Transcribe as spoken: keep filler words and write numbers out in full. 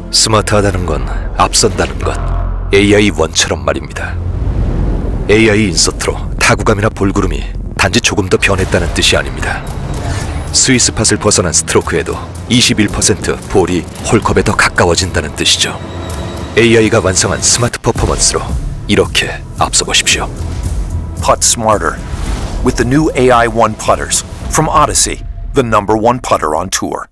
스마트하다는 건 앞선다는 것, 에이아이 원처럼 말입니다. 에이아이 인서트로 타구감이나 볼구름이 단지 조금 더 변했다는 뜻이 아닙니다. 스위스팟을 벗어난 스트로크에도 이십일 퍼센트 볼이 홀컵에 더 가까워진다는 뜻이죠. 에이아이가 완성한 스마트 퍼포먼스로 이렇게 앞서보십시오. Putt smarter with the new A I one putters from Odyssey, the number one putter on tour.